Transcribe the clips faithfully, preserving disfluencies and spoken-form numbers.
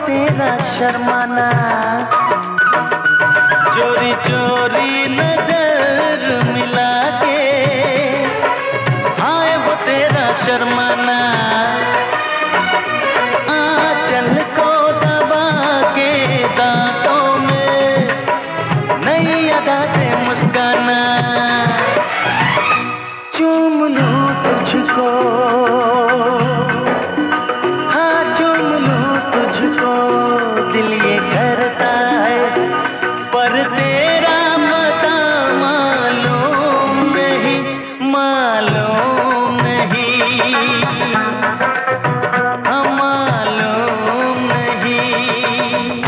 तेरा शर्माना, चोरी चोरी नजर मिला के, हाय वो तेरा शर्माना, आंचल को दबा के दांतों में नई अदा से मुस्काना, चूम लूं तुझको, हाँ चूम लूं तुझको, दिल ये करता है पर तेरा पता मालूम नहीं, मालूम नहीं, हाँ मालूम नहीं।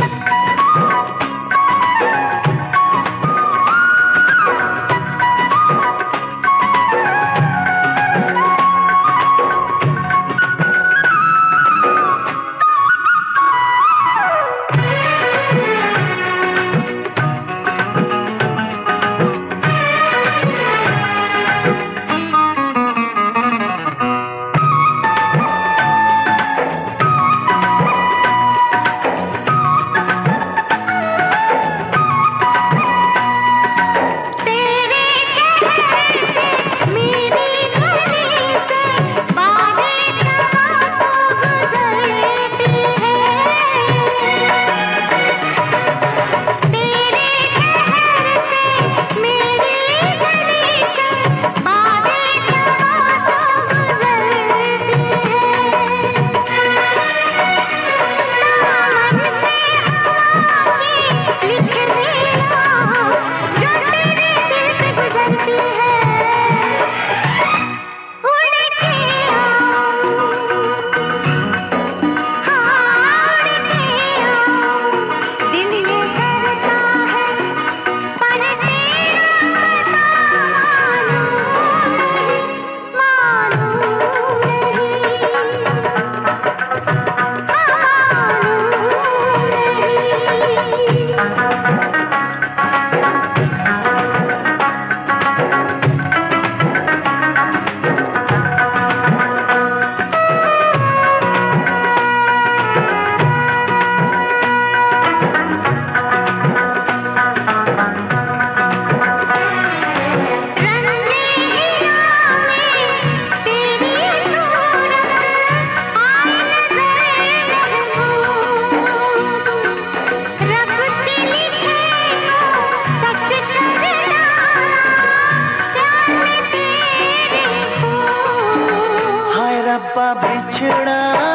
रब्बा बिछड़ा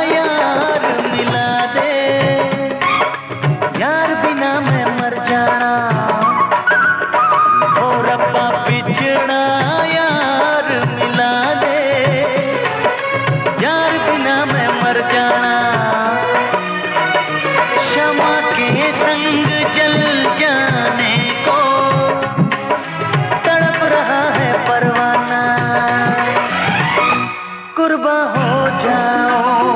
यार मिला दे, यार बिना मैं मर जाना, ओ रब्बा बिछड़ा यार मिला दे, यार बिना मैं मर जाना, शमा के संग जल जाने को तड़प रहा है परवाना, कुर्बा हो जाओ,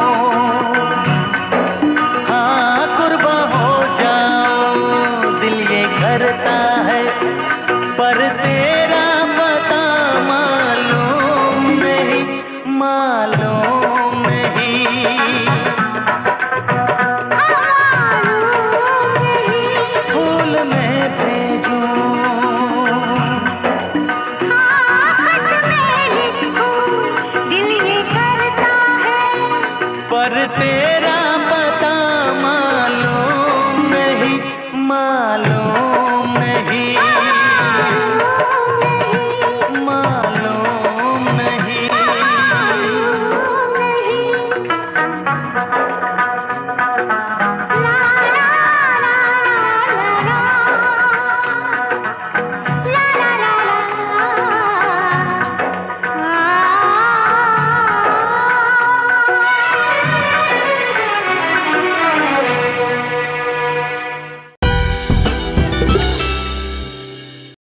हाँ कुर्बा हो जाओ, दिल ये करता है पर